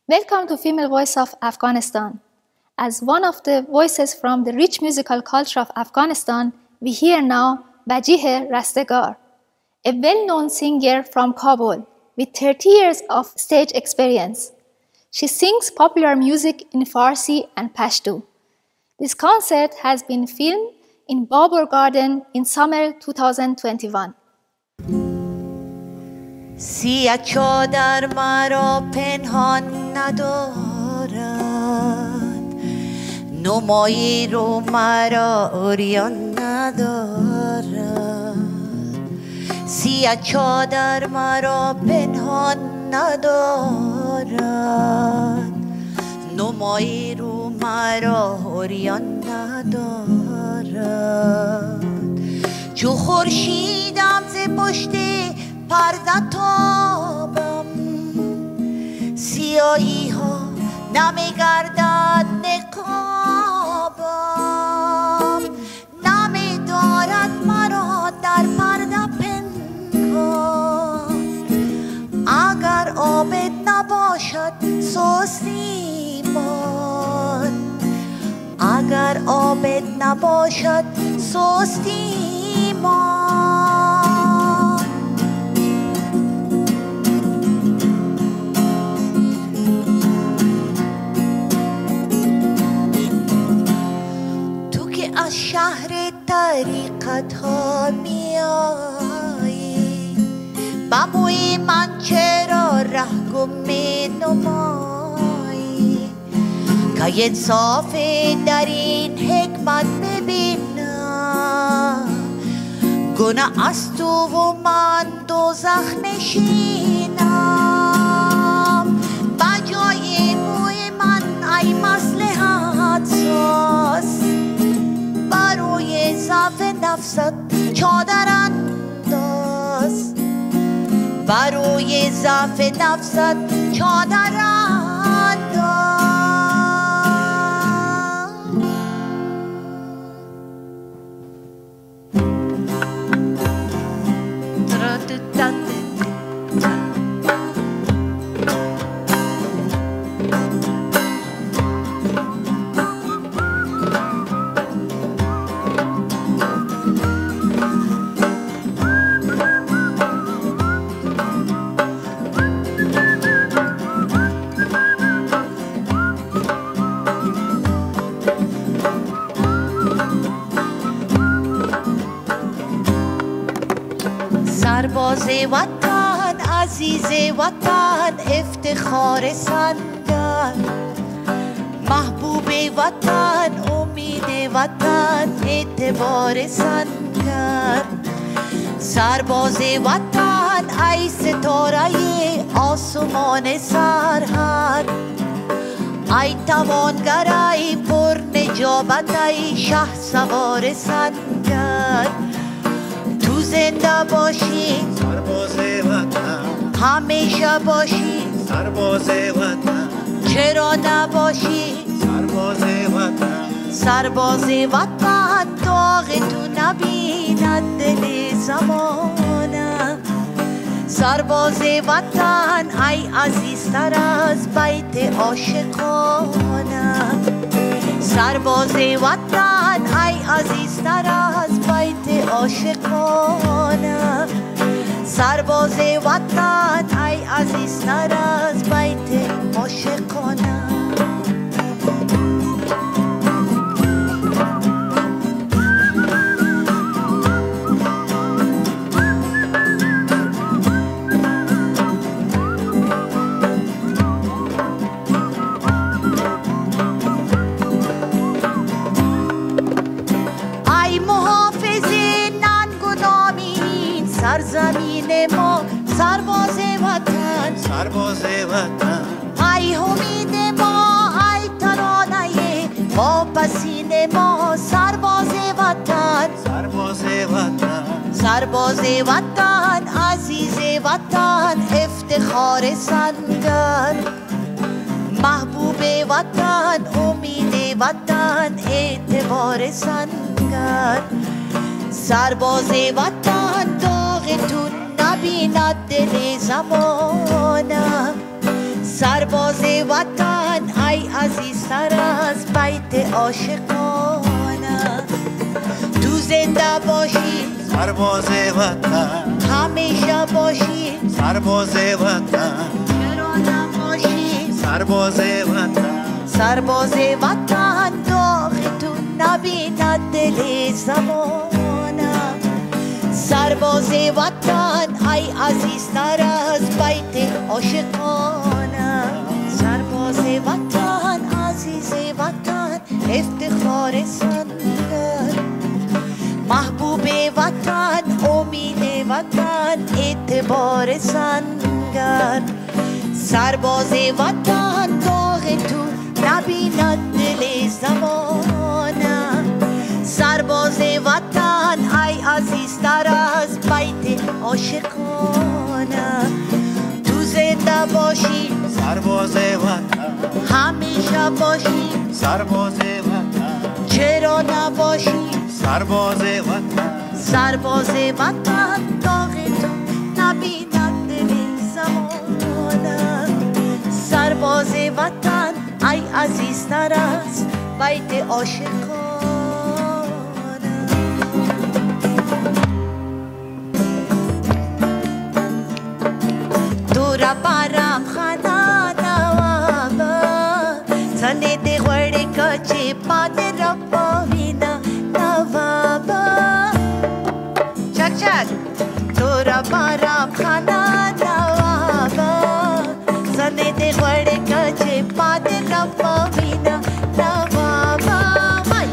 Welcome to Female Voice of Afghanistan. As one of the voices from the rich musical culture of Afghanistan, we hear now Wajiha Rastagar, a well-known singer from Kabul with 30 years of stage experience. She sings popular music in Farsi and Pashtu. This concert has been filmed in Babur Garden in summer 2021. سیه چادر مرا پنهان ندارد نمایی رو مرا عریان ندارد سیه چادر مرا پنهان ندارد نمایی رو مرا عریان ندارد چو خورشیدم ز پشت پرده تابم سیاهی ها نمیگردد نقابم نمیدارد مرا در پرده پنهان اگر عابد نباشد سستی مان اگر عابد نباشد سستی مان از شهر طریقت ها می آیی با موی من چرا ره گم می نمایی که انصاف در این حکمت ببینم گناه از تو و من دوزخ نشینم با جای موی من ای مصلحت ساز بروی ضعف نفست چادر انداز بروی ضعف نفست چادر انداز سرباز وطن عزیز وطن افتخار سنگر محبوب وطن امید وطن اعتبار سنگر سرباز وطن ای ستاره آسمان سرحد ای توانگر ای پر نجابت ای شه سوار سنگر زنده باشی سرباز وطن همیشه باشی سرباز وطن چرا نباشی سرباز وطن سرباز وطن داغ تو نبیند دل زمانه سرباز وطن ای عزیزتر از بیت عاشقانه سرباز وطن ای عزیزتر از بیت عاشقانه سرباز وطن ای عزیزتر از بیت عاشقانه سرزمین ما سرباز وطن سرباز وطن ای امید ما ای ترانه واپسین ما سرباز وطن سرباز وطن سرباز وطن عزیز وطن افتخار سنگر محبوب وطن امید وطن اعتبار سنگر سرباز وطن داغ تو نبیند دل زمانه سرباز وطن ای عزیزتر از بیت عاشقانه تو زنده باشی سرباز وطن همیشه باشی سرباز وطن چرا نباشی سرباز وطن سرباز وطن داغ تو نبیند دل زمانه سرباز وطن ای عزیزتر از بیت عاشقانه سرباز وطن عزیز وطن افتخار سنگر محبوب وطن امید وطن اعتبار سنگر سرباز وطن داغ تو نبیند دل زمانه سرباز وطن ای عزیزتر از بیت عاشقانه تو زنده باشی سرباز وطن همیشه باشی سرباز وطن چرا نباشی سرباز وطن سرباز وطن داغ تو نبیند دل زمانه سرباز وطن ای عزیزتر از بیت عاشقانه دورا بارم خانا نوابا زنی دی غوڑی کچی پاتی رپاوینا نوابا چک چک دورا بارم خانا نوابا زنی دی غوڑی کچی پاتی رپاوینا نوابا وای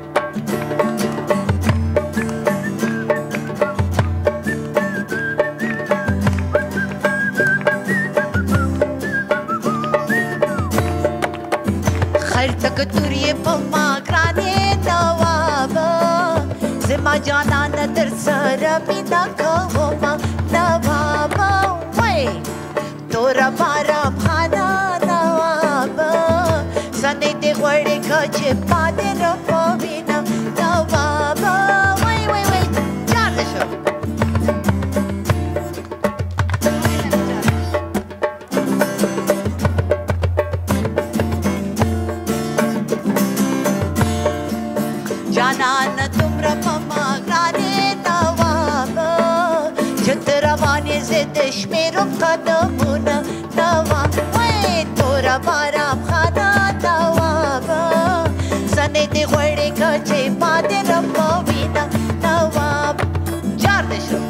خیر تک توری پما گرانی نوابا زما جانان در سر مینا کهوما نوابا وای تورا بارم خانا نوابا زنی دی غوڑی کچی پاتی رپاوینا نوابا وای وای وای چار دشو جانان تمرا پما گرانی نوابا جت روانی زد شمیرم قدمونا نواب وای تورا بارم خانا نوابا زنی دی غوڑی کچی پاتی رپاوینا نواب جار دشو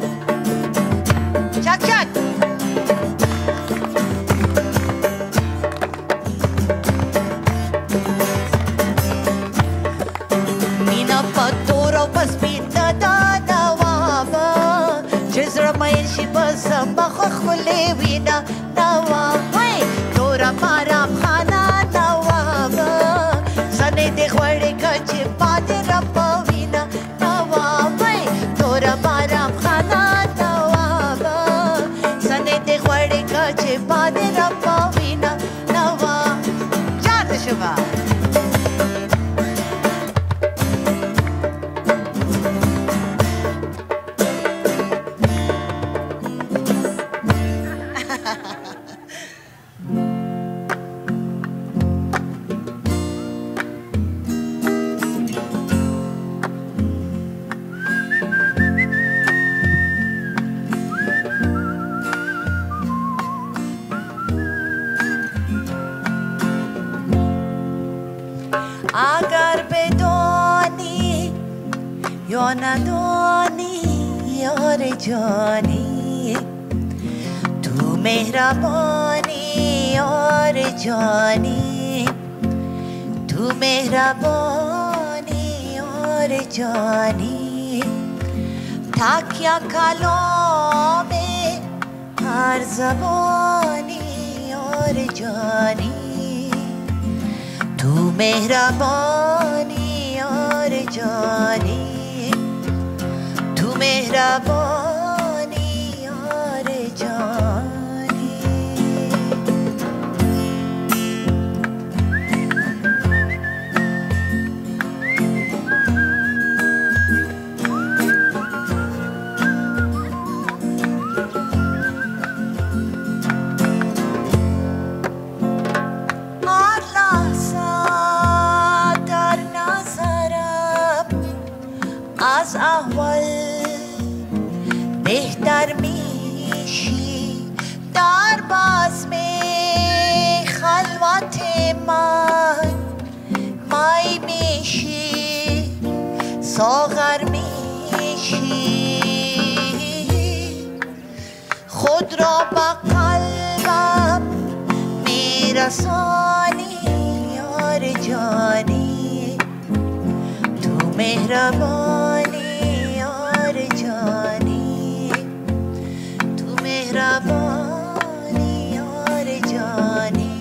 چک چک مینا پتورو بس بیتا دا نوابا جزر مینشی بسم بخو خلی وینا نواب وای تورا بارم خانا نوابا زنی دی غوڑی کچی پاتی رپاوینا نواب وای تورا بارم خانا نوابا زنی دی غوڑی کچی پاتی رپاوینا نواب جات شما اگر بدانی یا ندانی یار جانی تو مهربانی یار جانی تو مهربانی یار جانی تاکیا کلام هر زبانی یار جانی تو مهربانی یار جانی تو مهربانی یار جانی از احوال بهتر میشی در بزم خلوت من می میشی ساغر میشی خود را به قلبم میرسانی یار جانی تو مهربانی یار جانی تو مهربانی یار جانی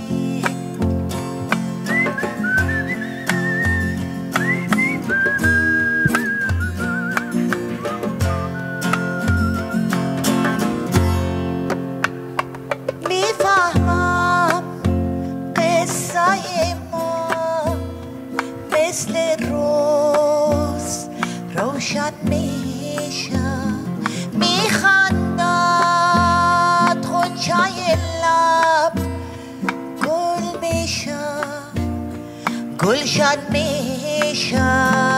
میفهمم قصه ما مثل روز روشن میشه میخندد غنچه لب گل میشه گلشن میشه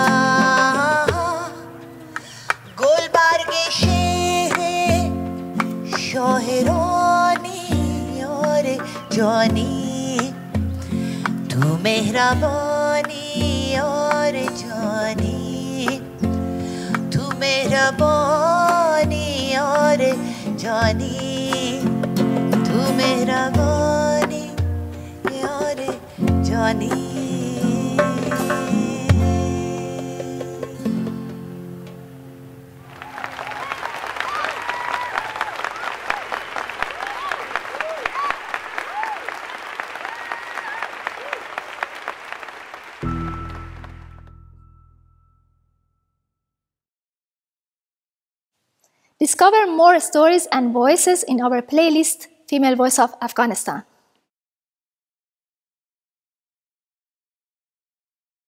گل برگ شعر شاعرانی یار جانی تو مهربانی یار جانی تو مهربانی یار جانی تو مهربانی یار جانی Discover more stories and voices in our playlist, Female Voice of Afghanistan.